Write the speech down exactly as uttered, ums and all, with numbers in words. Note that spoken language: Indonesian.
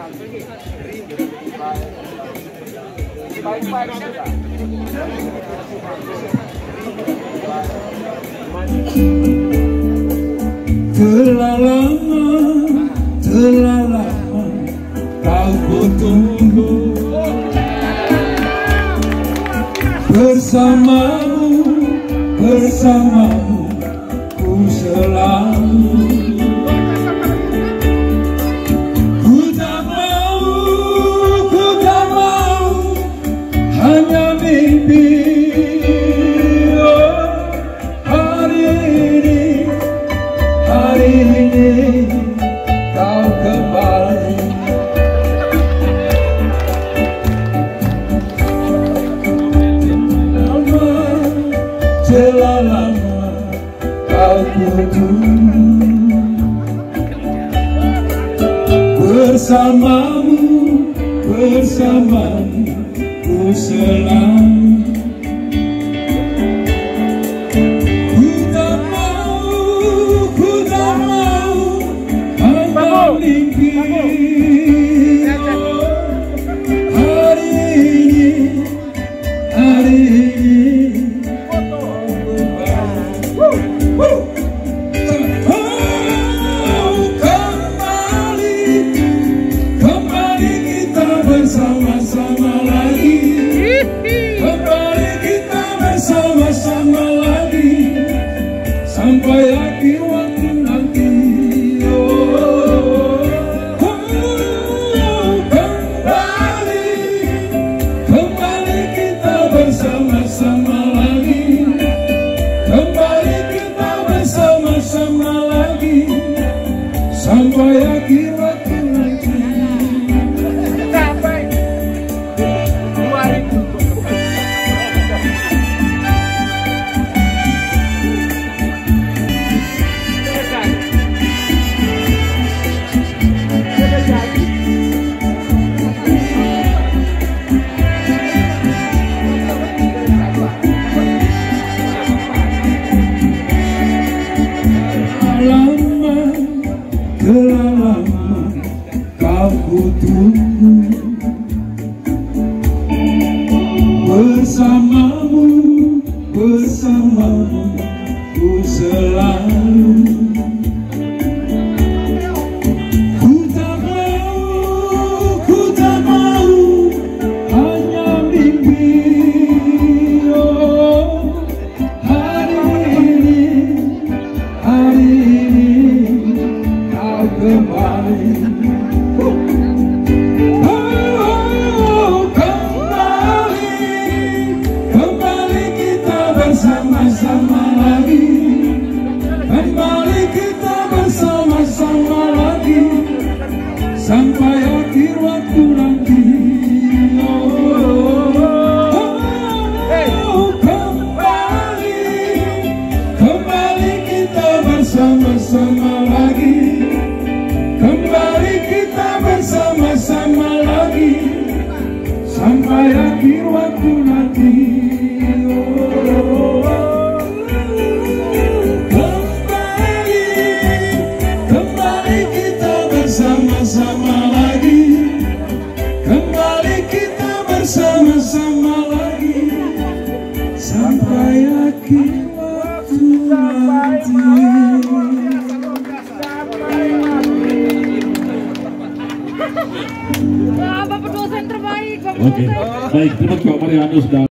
Telah lama, telah lama kau kutunggu bersamamu, bersamamu ku selalu. Ku tak mau, ku tak mau hanya mimpi. Oh, hari ini, hari ini kau kembali. Lama, telah lama kau kutunggu bersamamu, bersamamu ku selalu. Ku tak mau, ku tak mau hanya mimpi. Hari ini, hari ini oh, kembali, kembali kita bersama-sama lagi. Kembali kita bersama-sama lagi sampai akhir waktu nanti. Oh, oh, kembali, kembali kita bersama-sama lagi. Kembali kita bersama-sama lagi sampai akhir waktu nanti. Lama, telah lama kau kutunggu bersamamu, bersamamu ku selalu. Ku tak mau, ku tak mau hanya mimpi. Oh, hari ini, hari ini kau kembali. Oh, kembali, kembali kita bersama-sama lagi. Kembali kita bersama-sama lagi sampai akhir waktu nanti. Oh, oh, kembali, kembali kita bersama-sama lagi. Kembali kita bersama-sama lagi sampai akhir waktu nanti. Oh, kembali, kembali kita bersama-sama lagi. Kembali kita bersama-sama lagi sampai akhir waktu nanti. Bapak dosen terbaik. Oke, baik, terima kasih Pak Marianus.